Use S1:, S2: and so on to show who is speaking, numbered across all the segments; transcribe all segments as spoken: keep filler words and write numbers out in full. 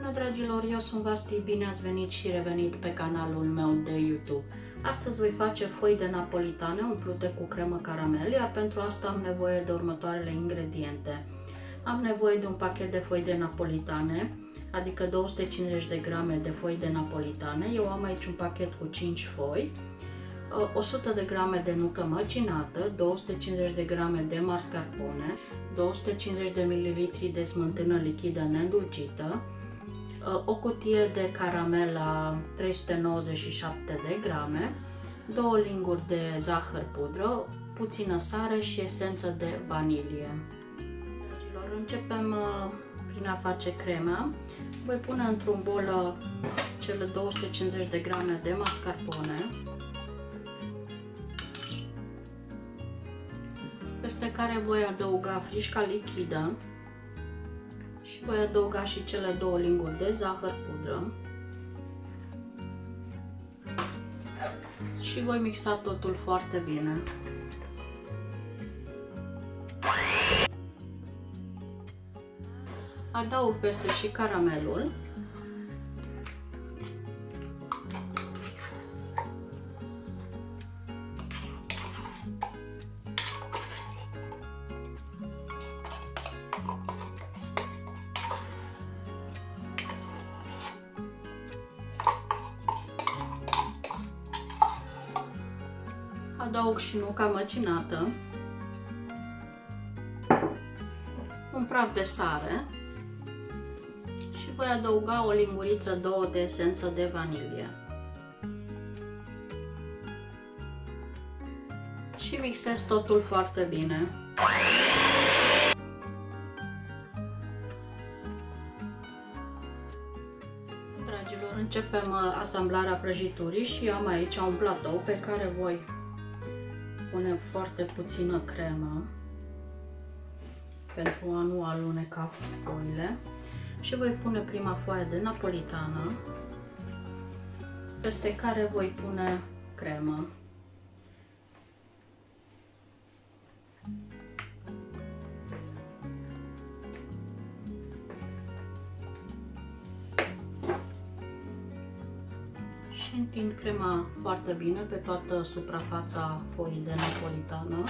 S1: Bună dragilor, eu sunt Vasti, bine ați venit și revenit pe canalul meu de YouTube. Astăzi voi face foi de napolitane umplute cu cremă caramel, iar pentru asta am nevoie de următoarele ingrediente. Am nevoie de un pachet de foi de napolitane, adică două sute cincizeci de grame de foi de napolitane. Eu am aici un pachet cu cinci foi, o sută de grame de nucă măcinată, două sute cincizeci de grame de mascarpone, două sute cincizeci de mililitri de smântână lichidă neîndulcită, o cutie de caramel la trei sute nouăzeci și șapte de grame, două linguri de zahăr pudră, puțină sare și esență de vanilie. Dragilor, începem prin a face crema. Voi pune într-un bol cele două sute cincizeci de grame de mascarpone, peste care voi adăuga frișca lichidă și voi adăuga și cele două linguri de zahăr pudră și voi mixa totul foarte bine. Adaug peste și caramelul. Adaug și nuca măcinată, un praf de sare și voi adăuga o linguriță, două de esență de vanilie. Și mixez totul foarte bine. Dragilor, începem asamblarea prăjiturii și am aici un platou pe care voi pune foarte puțină cremă pentru a nu aluneca foile și voi pune prima foaie de napolitană, peste care voi pune cremă. Și întind crema foarte bine pe toată suprafața foii de napolitană.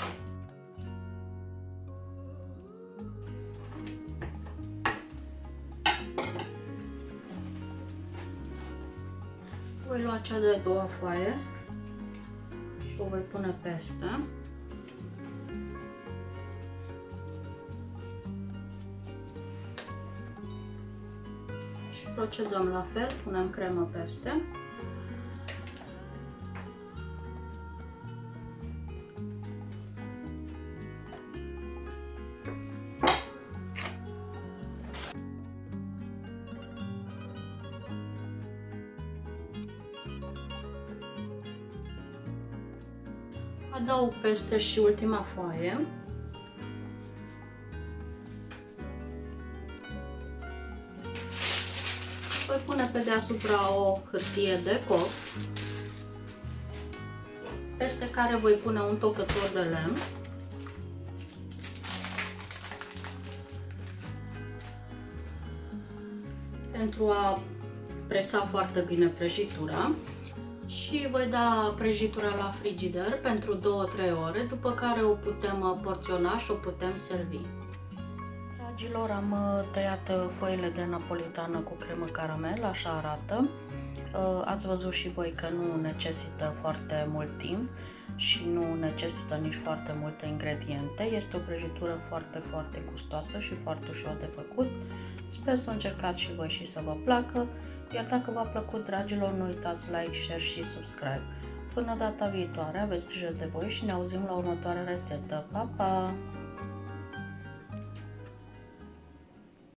S1: Voi lua cea de-a doua foaie și o voi pune peste. Și procedăm la fel, punem cremă peste. Adaug peste și ultima foaie. Voi pune pe deasupra o hârtie de cop, peste care voi pune un tocător de lemn. Pentru a presa foarte bine prăjitura. Și voi da prăjitura la frigider pentru două trei ore, după care o putem porționa și o putem servi. Dragilor, am tăiat foile de napolitană cu cremă caramel, așa arată. Ați văzut și voi că nu necesită foarte mult timp și nu necesită nici foarte multe ingrediente. Este o prăjitură foarte, foarte gustoasă și foarte ușor de făcut. Sper să încercați și voi și să vă placă. Iar dacă v-a plăcut, dragilor, nu uitați like, share și subscribe. Până data viitoare, aveți grijă de voi și ne auzim la următoarea rețetă. Pa, pa!